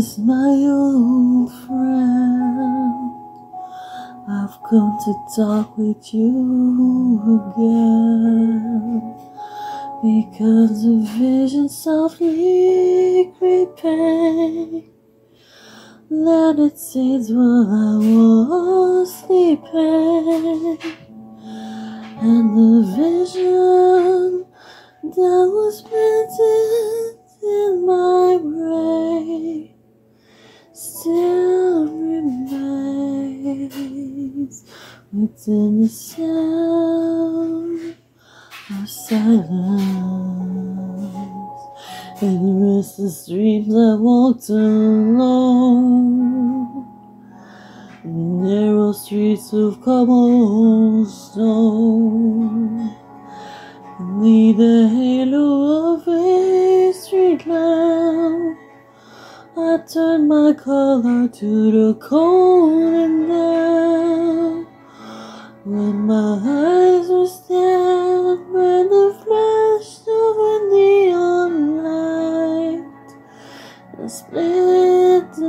is my old friend. I've come to talk with you again, because the vision softly creeping landed seeds while I was sleeping, and the vision that was planted in my brain still remains within the sound of silence, and the restless dreams I walked alone, in the narrow streets of cobblestone, beneath the halo of a street lamp, I turned my collar to the cold and damp. When my eyes were stabbed by the flash of a neon light that split the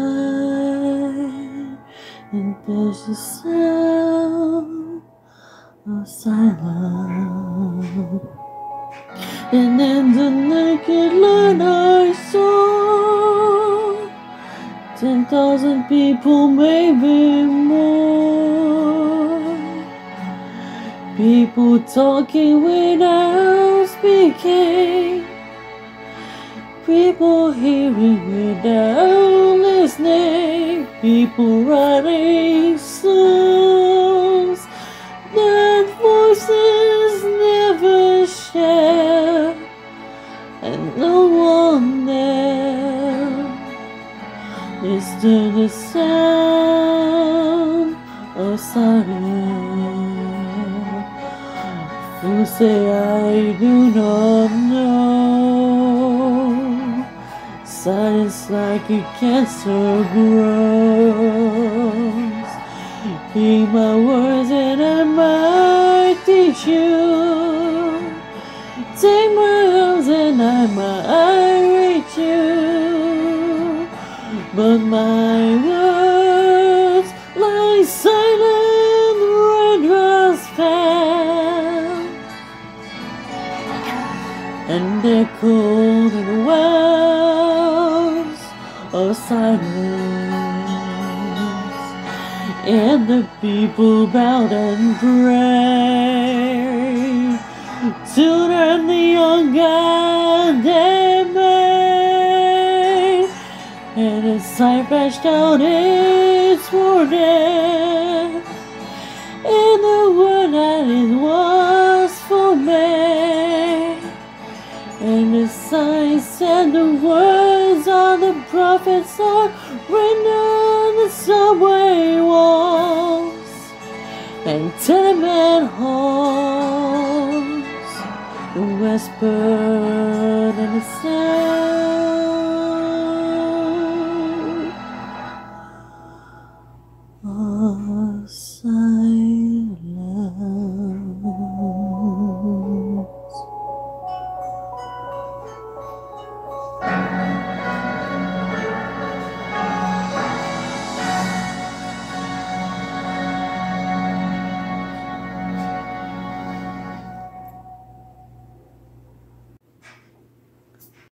night, and there's the sound of silence. And in the naked light I saw 10,000 people, maybe more. People talking without speaking, people hearing without listening, people writing songs that voices never share, and no one there is to the sound of silence. Who say I do not know? Silence like a cancer grows. Hear my words and I might teach you. Take my arms and I might reach you. But my words lie silent raindrops fell, and they're cold in the wells of silence, and the people bowed and prayed to the neon god they made, and a sign flashed out its warning in the word that it was for me. And the sign said the words of the prophets are written on the subway walls and tenement halls, the whispered and the sound